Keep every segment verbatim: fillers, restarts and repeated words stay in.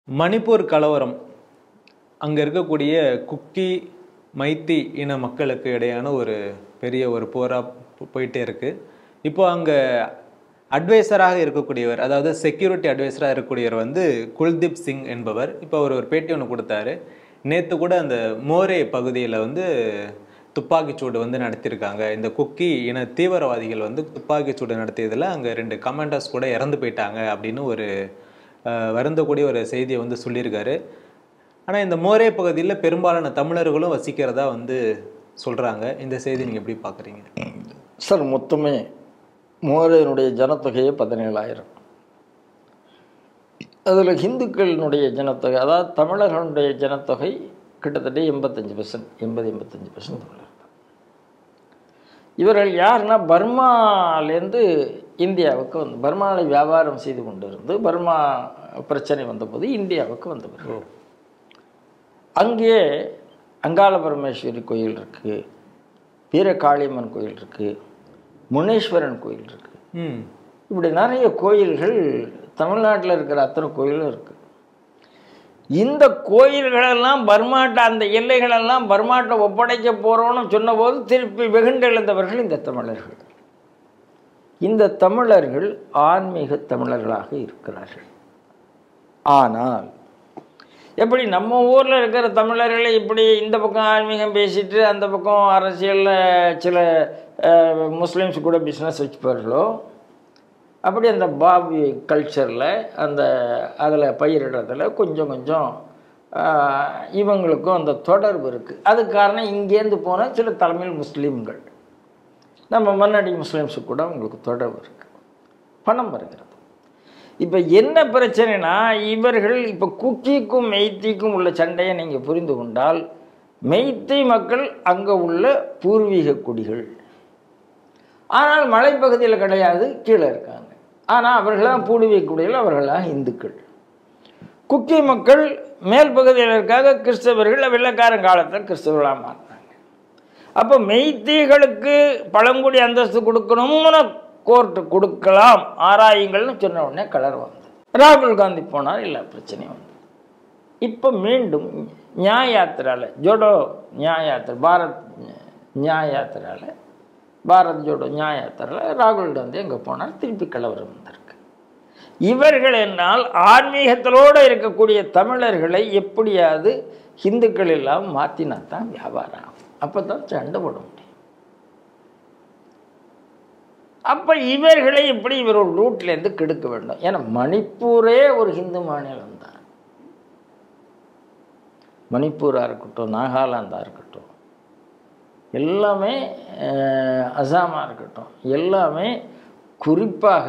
மணிப்பூர் கலவரம் அங்க இருக்கக்கூடிய குக்கி மைத்தி இன மக்களுக்கு இடையான ஒரு பெரிய ஒரு போரா போயிட்டே இருக்கு. இப்போ அங்க அட்வைசராக இருக்கக்கூடியவர், அதாவது செக்யூரிட்டி அட்வைசராக இருக்கக்கூடியவர் வந்து குல்தீப் சிங் என்பவர். இப்போ அவர் ஒரு பேட்டி ஒன்று கொடுத்தாரு. நேற்று கூட அந்த மோரே பகுதியில் வந்து துப்பாக்கிச்சூடு வந்து நடத்தியிருக்காங்க. இந்த குக்கி இன தீவிரவாதிகள் வந்து துப்பாக்கிச்சூடு நடத்தியதில் அங்கே ரெண்டு கமாண்டர்ஸ் கூட இறந்து போயிட்டாங்க அப்படின்னு ஒரு வருந்தக்கூடிய ஒரு செய்தியை வந்து சொல்லியிருக்காரு. ஆனால் இந்த மோரே பகுதியில் பெரும்பாலான தமிழர்களும் வசிக்கிறதா வந்து சொல்கிறாங்க. இந்த செய்தி நீங்கள் எப்படி பார்க்குறீங்க சார்? மொத்தமே மோரேனுடைய ஜனத்தொகையே பதினேழாயிரம். அதில் ஹிந்துக்களினுடைய ஜனத்தொகை, அதாவது தமிழர்களுடைய ஜனத்தொகை கிட்டத்தட்ட எண்பத்தஞ்சு பர்சன்ட் எண்பது எண்பத்தஞ்சு பர்சன்ட் தமிழர்கள். இவர்கள் யாருன்னா பர்மாலேருந்து இந்தியாவுக்கு வந்து பர்மாவில் வியாபாரம் செய்து கொண்டு இருந்து பர்மா பிரச்சனை வந்தபோது இந்தியாவுக்கு வந்தவர்கள். அங்கே அங்காள பரமேஸ்வரி கோயில் இருக்குது, வீரகாளியம்மன் கோயில் இருக்குது, முனீஸ்வரன் கோயில் இருக்குது. இப்படி நிறைய கோயில்கள் தமிழ்நாட்டில் இருக்கிற அத்தனை கோயிலும் இருக்குது. இந்த கோயில்களெல்லாம் பர்மாட்ட அந்த எல்லைகளெல்லாம் பர்மாட்ட ஒப்படைக்க போகிறோன்னு சொன்னபோது திருப்பி வெகுண்டெழுந்தவர்கள் இந்த தமிழர்கள். இந்த தமிழர்கள் ஆன்மீக தமிழர்களாக இருக்கிறார்கள். ஆனால் எப்படி நம்ம ஊரில் இருக்கிற தமிழர்களை இப்படி இந்த பக்கம் ஆன்மீகம் பேசிட்டு அந்த பக்கம் அரசியலில் சில முஸ்லீம்ஸ் கூட பிஸ்னஸ் வச்சுப்பார்களோ, அப்படி அந்த பாபி கல்ச்சரில் அந்த அதில் பயிரிடுறதுல கொஞ்சம் கொஞ்சம் இவங்களுக்கும் அந்த தொடர்பு இருக்குது. அதுக்கு காரணம் இங்கேருந்து போன சில தமிழ் முஸ்லீம்கள், நம்ம மன்னாடி முஸ்லீம்ஸுக்கு கூட அவங்களுக்கு தொடர்பு இருக்குது, பணம் வருகிறது. இப்போ என்ன பிரச்சனைனா, இவர்கள் இப்போ குக்கிக்கும் மெய்த்திக்கும் உள்ள சண்டையை நீங்கள் புரிந்து கொண்டால், மெய்த்தி மக்கள் அங்கே உள்ள பூர்வீக குடிகள், ஆனால் மலைப்பகுதியில் கிடையாது, கீழே இருக்காங்க. ஆனால் அவர்களாம் பூர்வீக குடிகள், அவர்களாம் இந்துக்கள். குக்கி மக்கள் மேல் பகுதியில் இருக்காங்க, கிறிஸ்தவர்கள், வெள்ளைக்காரன் காலத்தில் கிறிஸ்தவர்களாக மாறினாங்க. அப்போ மெய்த்திகளுக்கு பழங்குடி அந்தஸ்து கொடுக்கணும்னு கோர்ட்டு கொடுக்கலாம் ஆராயுங்கள்னு சொன்ன உடனே கலர் வந்து ராகுல் காந்தி போனார், எல்லா பிரச்சனையும் வந்து. இப்போ மீண்டும் நியாய யாத்திரால ஜோடோ நியாய யாத்திரை பாரத் நியாய யாத்திரால பாரத் ஜோடோ நியாய யாத்திரால ராகுல் காந்தி அங்கே போனார், திருப்பி கலவரம் வந்திருக்கு. இவர்கள் என்னால் ஆன்மீகத்திலோடு இருக்கக்கூடிய தமிழர்களை எப்படியாவது ஹிந்துக்கள் எல்லாம் மாற்றினா தான் வியாபாரம் ஆகும், அப்போ தான் சண்டை போட முடியும். அப்போ இவர்களை இப்படி இவர் ஒரு ரூட்லேருந்து கெடுக்க வேண்டும். ஏன்னா மணிப்பூரே ஒரு ஹிந்து மாநிலம் தான். மணிப்பூராக இருக்கட்டும், நாகாலாந்தாக இருக்கட்டும், எல்லாமே அசாமாக இருக்கட்டும், எல்லாமே குறிப்பாக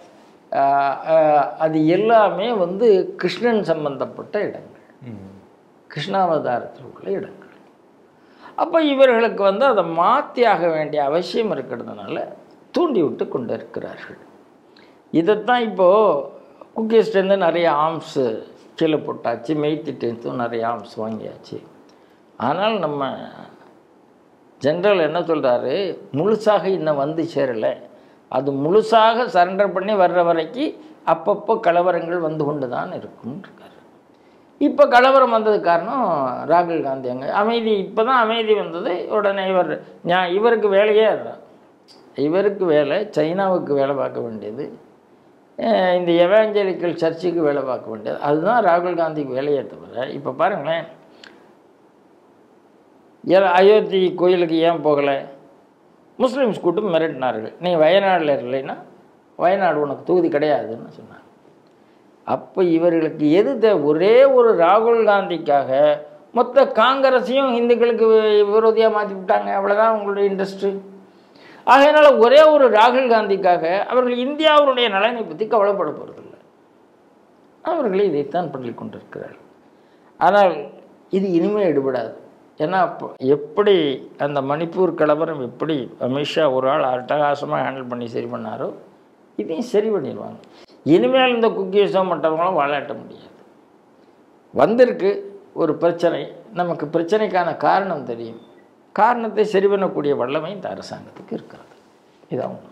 அது எல்லாமே வந்து கிருஷ்ணன் சம்பந்தப்பட்ட இடங்கள், கிருஷ்ணாவதாரத்தில் உள்ள இடங்கள். அப்போ இவர்களுக்கு வந்து அதை மாற்றியாக வேண்டிய அவசியம் இருக்கிறதுனால தூண்டி விட்டு கொண்டு இருக்கிறார்கள். இதைத்தான் இப்போது குக்கீஸ்டேருந்து நிறைய ஆர்ம்ஸு கீழே போட்டாச்சு, மெய்த்திட்டேருந்தும் நிறைய ஆர்ம்ஸ் வாங்கியாச்சு. ஆனால் நம்ம ஜென்ரல் என்ன சொல்கிறாரு, முழுசாக இன்னும் வந்து சேரலை, அது முழுசாக சரண்டர் பண்ணி வர்ற வரைக்கும் அப்பப்போ கலவரங்கள் வந்து கொண்டு தான் இருக்கும்னு இருக்காரு. இப்போ கலவரம் வந்தது காரணம் ராகுல் காந்தி அங்கே அமைதி, இப்போ தான் அமைதி வந்தது. உடனே இவர் நான் இவருக்கு வேலையே அதுதான், இவருக்கு வேலை சைனாவுக்கு வேலை பார்க்க வேண்டியது, இந்த எவாஞ்சலிக்கல் சர்ச்சுக்கு வேலை பார்க்க வேண்டியது, அதுதான் ராகுல் காந்திக்கு வேலையே தவிர. இப்போ பாருங்களேன், அயோத்தி கோயிலுக்கு ஏன் போகலை? முஸ்லீம்ஸ் கூட்டம் மிரட்டினார்கள், நீ வயநாடில் இல்லைன்னா வயநாடு உனக்கு தொகுதி கிடையாதுன்னு சொன்னாங்க. அப்போ இவர்களுக்கு எது தே ஒரே ஒரு ராகுல் காந்திக்காக மொத்த காங்கிரஸையும் இந்துக்களுக்கு விரோதியாக மாற்றி விட்டாங்க, அவ்வளோதான் உங்களுடைய இன்ட்ரெஸ்ட்டு. ஆகையினால ஒரே ஒரு ராகுல் காந்திக்காக அவர்கள் இந்தியாவுடைய நலனை பற்றி கவலைப்பட போகிறதில்லை, அவர்களே இதைத்தான் பண்ணி கொண்டிருக்கிறார்கள். ஆனால் இது இனிமேல் எடுபடாது. ஏன்னா அப்போ எப்படி அந்த மணிப்பூர் கலவரம் எப்படி அமித்ஷா ஒரு ஆள் அட்டகாசமாக ஹேண்டில் பண்ணி சரி பண்ணாரோ, இதையும் சரி பண்ணிடுவாங்க. இனிமேல் இந்த குக்கீஸோ மற்றவங்களும் வாழாட்ட முடியாது. வந்திருக்கு ஒரு பிரச்சனை, நமக்கு பிரச்சனைக்கான காரணம் தெரியும், காரணத்தை சரி பண்ணக்கூடிய வல்லமை இந்த அரசாங்கத்துக்கு இருக்கிறது. இதான்